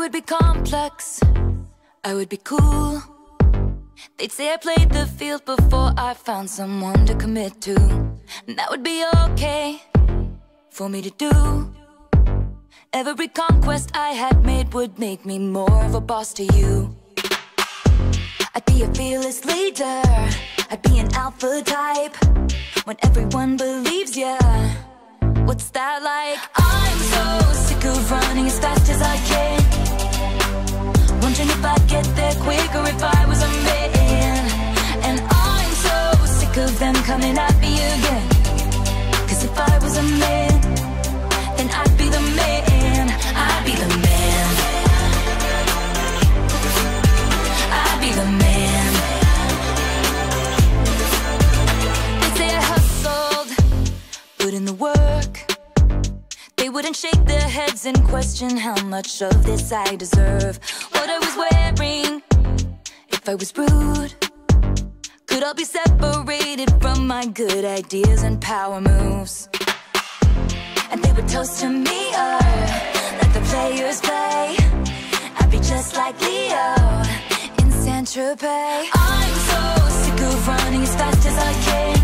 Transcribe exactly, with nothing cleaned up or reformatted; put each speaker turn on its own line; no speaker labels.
would be complex, I would be cool. They'd say I played the field before I found someone to commit to. And that would be okay for me to do. Every conquest I had made would make me more of a boss to you. I'd be a fearless leader, I'd be an alpha type. When everyone believes ya, what's that like? I'm so sick of running as fast as I can, wondering if I'd get there quicker if I was a man. And I'm so sick of them coming at me again, 'cause if I was a man, then I'd be the man. I'd be the man. I'd be the man. They say I hustled, put in the work. They wouldn't shake their heads and question how much of this I deserve. What I was wearing, if I was rude, could all be separated from my good ideas and power moves. And they would toast to me, oh, let the players play. I'd be just like Leo in Saint Tropez. I'm so sick of running as fast as I can,